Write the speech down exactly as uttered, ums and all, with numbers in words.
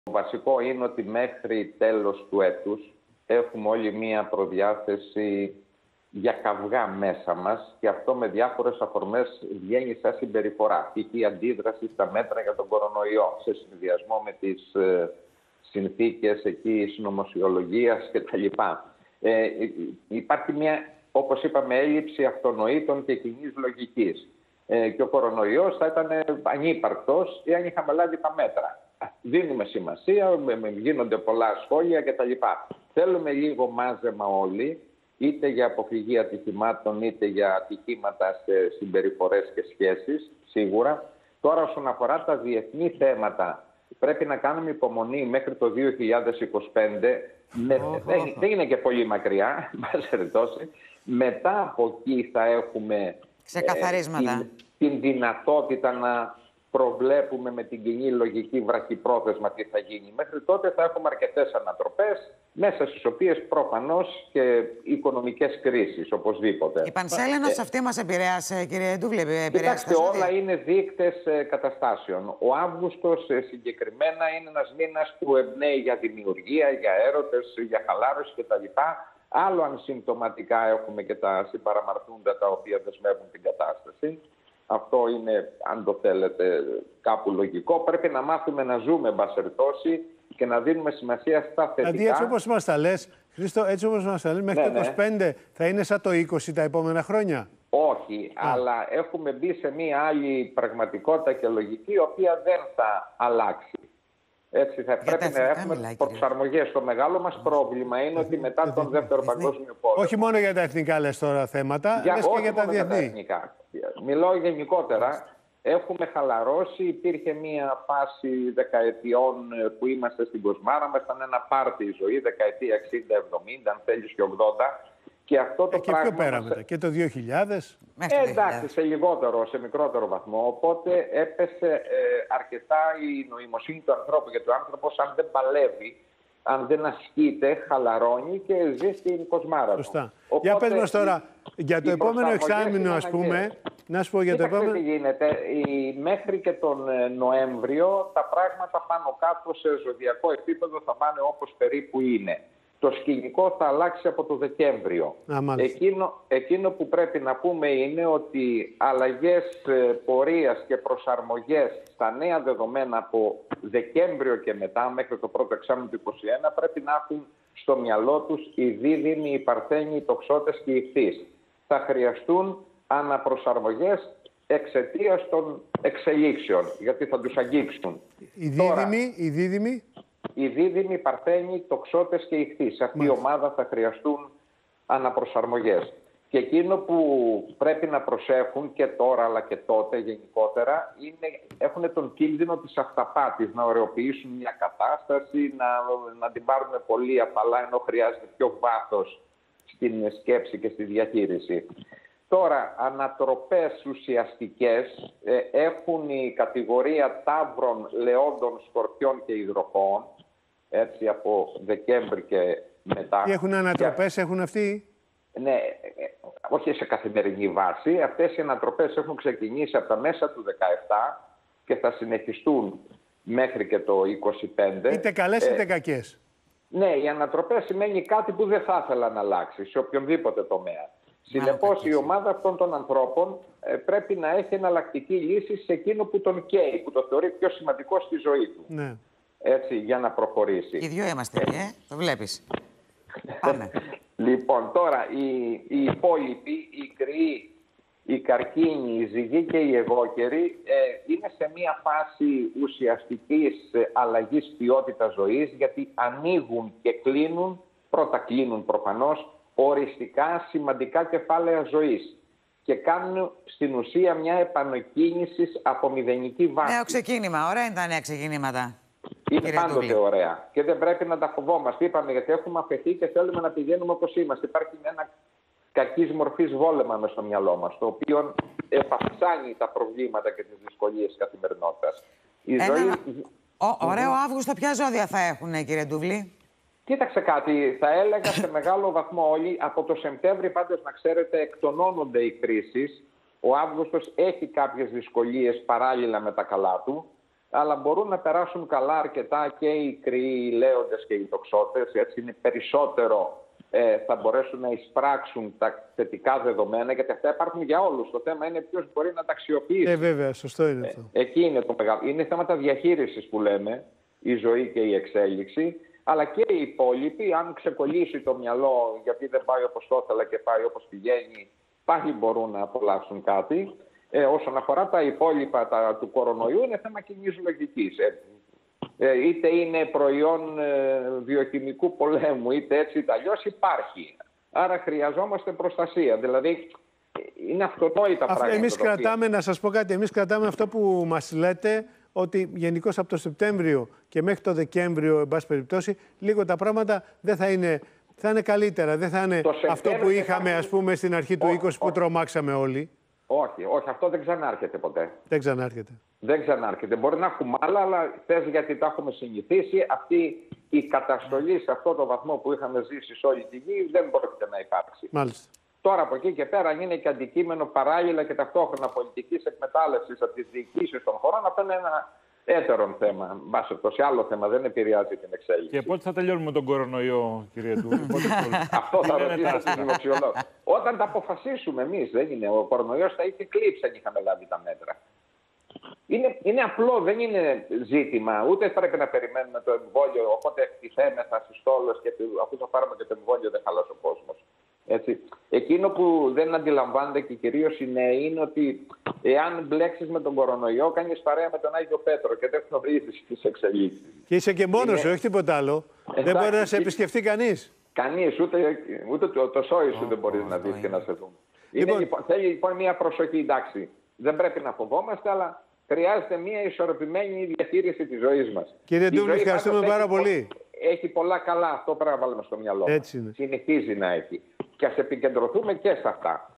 Το βασικό είναι ότι μέχρι τέλος του έτους έχουμε όλοι μία προδιάθεση για καυγά μέσα μας και αυτό με διάφορες αφορμές βγαίνει σαν συμπεριφορά. Η αντίδραση στα μέτρα για τον κορονοϊό σε συνδυασμό με τις ε, συνθήκες εκεί συνωμοσιολογίας κτλ. Ε, υπάρχει μια, όπως είπαμε, έλλειψη αυτονοήτων και κοινής λογικής. Ε, και ο κορονοϊός θα ήταν ανύπαρκτος εάν είχαμε λάβει τα μέτρα. Δίνουμε σημασία, γίνονται πολλά σχόλια κτλ. Θέλουμε λίγο μάζεμα όλοι, είτε για αποφυγή ατυχημάτων, είτε για ατυχήματα σε συμπεριφορές και σχέσεις, σίγουρα. Τώρα, όσον αφορά τα διεθνή θέματα, πρέπει να κάνουμε υπομονή μέχρι το δύο χιλιάδες είκοσι πέντε. Με, oh, δεν, oh. δεν είναι και πολύ μακριά, μετά από εκεί θα έχουμε ξεκαθαρίσματα. Ε, την, την δυνατότητα να προβλέπουμε με την κοινή λογική βραχυπρόθεσμα τι θα γίνει. Μέχρι τότε θα έχουμε αρκετές ανατροπές, μέσα στις οποίες προφανώς και οικονομικές κρίσεις, οπωσδήποτε. Η Πανσέλινος ε, αυτή μας επηρέασε, κύριε Ντούβλε? Κοιτάξτε, όλα είναι δείκτες ε, καταστάσεων. Ο Αύγουστος ε, συγκεκριμένα είναι ένας μήνας που εμπνέει για δημιουργία, για έρωτες, για χαλάρωση κτλ. Άλλο αν συμπτωματικά έχουμε και τα συμπαραμαρτούντα τα οποία δεσμεύουν την κατάσταση. Αυτό είναι, αν το θέλετε, κάπου λογικό. Πρέπει να μάθουμε να ζούμε, εν πάση περιπτώσει, και να δίνουμε σημασία στα θετικά. Δηλαδή, έτσι όπως μας τα λες, Χρήστο, έτσι όπως μας τα λες, μέχρι ναι, το είκοσι πέντε ναι. θα είναι σαν το είκοσι τα επόμενα χρόνια? Όχι, Α. αλλά έχουμε μπει σε μία άλλη πραγματικότητα και λογική, η οποία δεν θα αλλάξει. Έτσι, θα πρέπει να έχουμε προσαρμογές. Το μεγάλο μας πρόβλημα είναι ότι μετά τον Δεύτερο Παγκόσμιο Πόλεμο... Όχι μόνο για τα εθνικά λες τώρα θέματα, για, λες και για τα διεθνή. Μιλάω γενικότερα. Έχουμε χαλαρώσει. Υπήρχε μία φάση δεκαετιών που είμαστε στην κοσμάρα μας. Ήταν ένα πάρτι η ζωή, δεκαετία εξήντα εβδομήντα, αν θέλεις και ογδόντα. Και αυτό το ε, και πράγμα... πιο πέρα μετά, και το δύο χιλιάδες. Ε, εντάξει, σε λιγότερο, σε μικρότερο βαθμό. Οπότε έπεσε ε, αρκετά η νοημοσύνη του ανθρώπου. Γιατί ο άνθρωπος, αν δεν παλεύει, αν δεν ασκείται, χαλαρώνει και ζει στην κοσμάρα του. Σωστά. Οπότε, για πες μας τώρα, για το επόμενο εξάμηνο, ας πούμε, να σου πω για το επόμενο... τι γίνεται, η, μέχρι και τον Νοέμβριο τα πράγματα πάνω κάτω σε ζωδιακό επίπεδο θα πάνε όπως περίπου είναι. Το σκηνικό θα αλλάξει από το Δεκέμβριο. Α, εκείνο, εκείνο που πρέπει να πούμε είναι ότι αλλαγές πορείας και προσαρμογές στα νέα δεδομένα από Δεκέμβριο και μετά, μέχρι το πρώτο εξάμηνο του είκοσι ένα, πρέπει να έχουν στο μυαλό τους οι δίδυμοι, οι παρθένοι, οι τοξότες και οι ιχθύς. Θα χρειαστούν αναπροσαρμογές εξαιτίας των εξελίξεων, γιατί θα τους αγγίξουν. Οι δίδυμοι, οι δίδυμοι... Οι δίδυμοι, οι παρθένοι, οι τοξότες και οι ιχθύς. Σε αυτή η ομάδα θα χρειαστούν αναπροσαρμογές. Και εκείνο που πρέπει να προσέχουν και τώρα αλλά και τότε γενικότερα είναι, έχουν τον κίνδυνο της αυταπάτης, να ωρεοποιήσουν μια κατάσταση, να, να την πάρουν πολύ απαλά ενώ χρειάζεται πιο βάθος στην σκέψη και στη διαχείριση. Τώρα, ανατροπές ουσιαστικές ε, έχουν η κατηγορία ταύρων, λεόντων, σκορπιών και υδροχόων, έτσι από Δεκέμβρη και μετά. Τι έχουν ανατροπές, και... έχουν αυτοί? Ναι, όχι σε καθημερινή βάση. Αυτές οι ανατροπές έχουν ξεκινήσει από τα μέσα του δεκαεπτά και θα συνεχιστούν μέχρι και το είκοσι πέντε. Είτε καλές είτε ε, κακές. Ναι, οι ανατροπές σημαίνει κάτι που δεν θα ήθελα να αλλάξει σε οποιονδήποτε τομέα. Συνεπώς, η ομάδα αυτών των ανθρώπων ε, πρέπει να έχει εναλλακτική λύση σε εκείνο που τον καίει, που το θεωρεί πιο σημαντικό στη ζωή του. Ναι. Έτσι, για να προχωρήσει. Οι δυο είμαστε, ε, το βλέπεις. Πάμε. Λοιπόν, τώρα, οι, οι υπόλοιποι, οι κρυοί, οι καρκίνοι, οι ζυγοί και οι εγώκεροι ε, είναι σε μία φάση ουσιαστικής ε, αλλαγής ποιότητας ζωής, γιατί ανοίγουν και κλείνουν, πρώτα κλείνουν προφανώς, οριστικά σημαντικά κεφάλαια ζωής και κάνουν στην ουσία μια επανεκκίνηση από μηδενική βάση. Νέο ξεκίνημα. Ωραία είναι τα νέα ξεκινήματα. Είναι πάντοτε ωραία. Και δεν πρέπει να τα φοβόμαστε. Είπαμε, γιατί έχουμε αφαιθεί και θέλουμε να πηγαίνουμε όπως είμαστε. Υπάρχει ένα κακής μορφής βόλεμα μες στο μυαλό μας, το οποίο επαυξάνει τα προβλήματα και τις δυσκολίες της καθημερινότητας. Η ένα... ζωή... Ο, ωραίο Αύγουστο, ποια ζώδια θα έχουν, κύριε Ντούβλη? Κοίταξε κάτι, θα έλεγα σε μεγάλο βαθμό όλοι, από το Σεπτέμβρη πάντως να ξέρετε εκτονώνονται οι κρίσεις. Ο Αύγουστος έχει κάποιες δυσκολίες παράλληλα με τα καλά του. αλλά μπορούν να περάσουν καλά αρκετά και οι κρυοί, οι λέοντες και οι τοξότες. Έτσι είναι περισσότερο, ε, θα μπορέσουν να εισπράξουν τα θετικά δεδομένα, γιατί αυτά υπάρχουν για όλους. Το θέμα είναι ποιος μπορεί να τα αξιοποιήσει. Ε, βέβαια, σωστό είναι αυτό. Ε, εκεί είναι το μεγάλο. Είναι θέματα διαχείρισης που λέμε, η ζωή και η εξέλιξη, αλλά και οι υπόλοιποι, αν ξεκολλήσει το μυαλό γιατί δεν πάει όπως το ήθελα και πάει όπως πηγαίνει, πάλι μπορούν να απολαύσουν κάτι. Ε, όσον αφορά τα υπόλοιπα τα, του κορονοϊού, είναι θέμα κοινής λογικής. Ε, ε, είτε είναι προϊόν ε, βιοχημικού πολέμου, είτε έτσι είτε αλλιώς υπάρχει. Άρα χρειαζόμαστε προστασία. Δηλαδή, είναι αυτονόητα πράγματα. Εμείς κρατάμε, να σας πω κάτι, εμείς κρατάμε αυτό που μας λέτε, ότι γενικώς από το Σεπτέμβριο και μέχρι το Δεκέμβριο, εν πάση περιπτώσει, λίγο τα πράγματα δεν θα είναι, θα είναι καλύτερα. Δεν θα είναι αυτό που είχαμε, θα... ας πούμε, στην αρχή του είκοσι που τρομάξαμε όλοι. Όχι, όχι, αυτό δεν ξανάρχεται ποτέ. Δεν ξανάρχεται. Δεν ξανάρχεται. Μπορεί να έχουμε άλλα, αλλά θες γιατί τα έχουμε συνηθίσει. Αυτή η καταστολή σε αυτό το βαθμό που είχαμε ζήσει σε όλη τη γη δεν πρόκειται να υπάρξει. Μάλιστα. Τώρα από εκεί και πέρα, αν είναι και αντικείμενο παράλληλα και ταυτόχρονα πολιτικής εκμετάλλευσης από τις διοικήσεις των χωρών, αυτό είναι ένα έτερον θέμα. Μπάσε σε άλλο θέμα, δεν επηρεάζει την εξέλιξη. Και πότε θα τελειώνουμε τον κορονοϊό, κύριε Τούρη? Αυτό θα ρωτήσω στον δημοψιολόγο. Όταν τα αποφασίσουμε εμείς, δεν είναι. Ο κορονοϊός θα είχε κλείψει αν είχαμε λάβει τα μέτρα. Είναι, είναι απλό, δεν είναι ζήτημα. Ούτε πρέπει να περιμένουμε το εμβόλιο. Οπότε εκτιθέμεθα στις στόλες και αφού το πάρουμε και το εμβόλιο δεν χαλάσει ο κόσμος. Έτσι. Εκείνο που δεν αντιλαμβάνονται και κυρίως οι νέοι είναι ότι εάν μπλέξεις με τον κορονοϊό, κάνεις παρέα με τον Άγιο Πέτρο και δεν γνωρίζεις τις εξελίξεις. Και είσαι και μόνος σου, είναι... όχι τίποτα άλλο. Εντάξει, δεν μπορεί να σε επισκεφτεί κανείς. Κανείς, ούτε, ούτε το, το σόι σου oh, δεν μπορείς oh, να δεις oh, και να σε δουν. Λοιπόν... Λοιπόν, θέλει λοιπόν μια προσοχή, εντάξει. Δεν πρέπει να φοβόμαστε, αλλά χρειάζεται μια ισορροπημένη διαχείριση της ζωής μας. Κύριε Ντούρη, ευχαριστούμε πάρα πολύ. Έχει πολλά καλά, αυτό πρέπει να βάλουμε στο μυαλό μας. Έτσι είναι. Συνεχίζει να έχει. Και ας επικεντρωθούμε και σε αυτά.